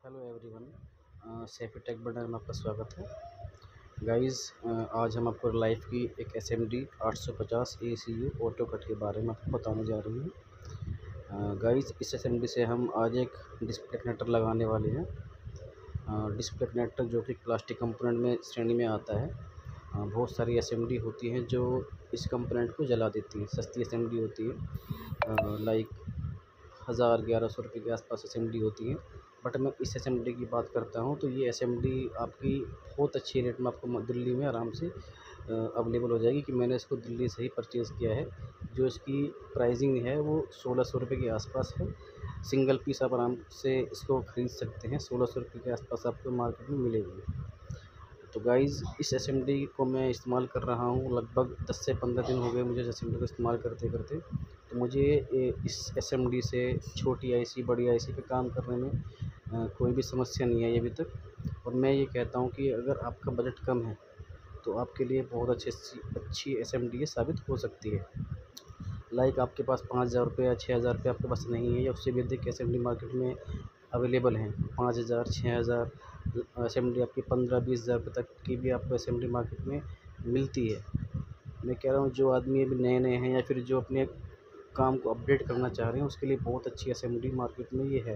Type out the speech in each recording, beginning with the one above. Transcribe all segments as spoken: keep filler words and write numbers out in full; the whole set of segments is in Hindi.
Hello everyone, Saifi tech bundle में आपका स्वागत है। गाइस, आज हम आपको लाइफ की एक एस एम डी आठ सौ पचास A C U auto cut के बारे में आपको बताने जा रही हूँ। गाइस, इस एस एम डी से हम आज एक डिस्प्ले कनेक्टर लगाने वाले हैं। डिस्प्ले कनेक्टर जो कि प्लास्टिक कंपोनेंट में श्रेणी में आता है। बहुत सारी एस एम डी होती हैं जो इस कंपोनेंट को जला देती हैं। सस्ती एस एम डी होती है, लाइक हज़ार ग्यारह सौ रुपये के आसपास एस एम डी होती है। बट मैं इस एस एम डी की बात करता हूँ तो ये एस एम डी आपकी बहुत अच्छी रेट में आपको दिल्ली में आराम से अवेलेबल हो जाएगी कि मैंने इसको दिल्ली से ही परचेज़ किया है। जो इसकी प्राइसिंग है वो सोलह सौ रुपये के आसपास है। सिंगल पीस आप आराम से इसको ख़रीद सकते हैं, सोलह सौ रुपये के आसपास आपको मार्केट में मिलेगी। तो गाइज़, इस एस एम डी को मैं इस्तेमाल कर रहा हूँ, लगभग दस से पंद्रह दिन हो गए मुझे एस एम डी को इस्तेमाल करते करते। तो मुझे इस एस एम डी से छोटी आई सी बड़ी आई सी पे काम करने में आ, कोई भी समस्या नहीं आई अभी तक। और मैं ये कहता हूँ कि अगर आपका बजट कम है तो आपके लिए बहुत अच्छी अच्छी एस एम डी साबित हो सकती है। लाइक आपके पास पाँच हज़ार रुपये या छः हज़ार रुपये आपके पास नहीं है, या उससे भी अधिक एस एम डी मार्केट में अवेलेबल हैं। पाँच हज़ार छः हज़ार एस एम डी आपकी पंद्रह बीस हज़ार रुपये तक की भी आपको एस एम डी मार्केट में मिलती है। मैं कह रहा हूँ जो आदमी अभी नए नए हैं या फिर जो अपने काम को अपडेट करना चाह रहे हैं उसके लिए बहुत अच्छी एस एम डी मार्केट में ये है।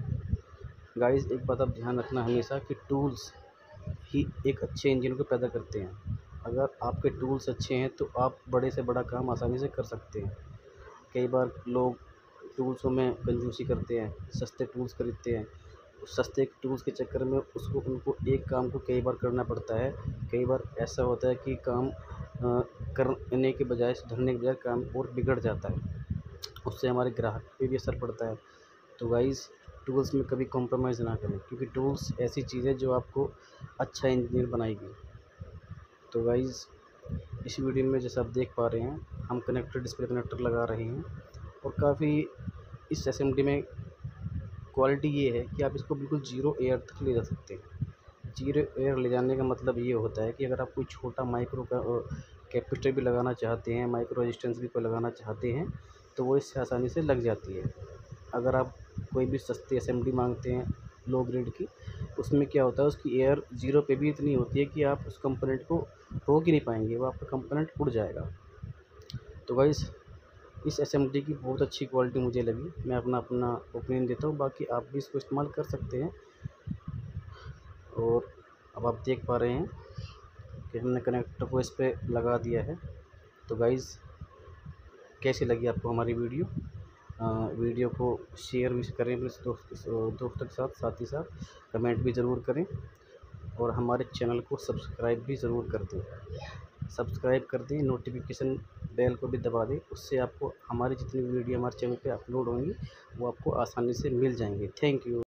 गाइस, एक बात आप ध्यान रखना हमेशा कि टूल्स ही एक अच्छे इंजन को पैदा करते हैं। अगर आपके टूल्स अच्छे हैं तो आप बड़े से बड़ा काम आसानी से कर सकते हैं। कई बार लोग टूल्सों में कंजूसी करते हैं, सस्ते टूल्स खरीदते हैं। सस्ते टूल्स के चक्कर में उसको उनको एक काम को कई बार करना पड़ता है। कई बार ऐसा होता है कि काम आ, करने के बजाय, सुधरने के बजाय काम और बिगड़ जाता है। उससे हमारे ग्राहक पे भी असर पड़ता है। तो गाइस, टूल्स में कभी कॉम्प्रोमाइज़ ना करें, क्योंकि टूल्स ऐसी चीज़ है जो आपको अच्छा इंजीनियर बनाएगी। तो गाइस, इस वीडियो में जैसा आप देख पा रहे हैं, हम कनेक्टर डिस्प्ले कनेक्टर लगा रहे हैं। और काफ़ी इस एस एम डी में क्वालिटी ये है कि आप इसको बिल्कुल ज़ीरो एयर तक ले जा सकते हैं। ज़ीरो एयर ले जाने का मतलब ये होता है कि अगर आप कोई छोटा माइक्रो का कैपेसिटर भी लगाना चाहते हैं, माइक्रो रेजिस्टेंस भी कोई लगाना चाहते हैं, तो वो इससे आसानी से लग जाती है। अगर आप कोई भी सस्ती एस एम डी मांगते हैं लो ग्रेड की, उसमें क्या होता है, उसकी एयर ज़ीरो पे भी इतनी होती है कि आप उस कंपोनेंट को रोक ही नहीं पाएंगे, वो आपका कंपोनेंट उड़ जाएगा। तो गाइस, इस एस एम डी की बहुत अच्छी क्वालिटी मुझे लगी। मैं अपना अपना ओपिनियन देता हूँ, बाकी आप भी इसको इस्तेमाल कर सकते हैं। और अब आप देख पा रहे हैं कि हमने कनेक्टर को इस पर लगा दिया है। तो गाइस, कैसी लगी आपको हमारी वीडियो? आ, वीडियो को शेयर भी करें अपने दोस्त दोस्तों के साथ, साथ ही साथ कमेंट भी ज़रूर करें। और हमारे चैनल को सब्सक्राइब भी ज़रूर कर दें। सब्सक्राइब कर दें, नोटिफिकेशन बेल को भी दबा दें, उससे आपको हमारी जितनी वीडियो हमारे चैनल पे अपलोड होंगी वो आपको आसानी से मिल जाएंगे। Thank you.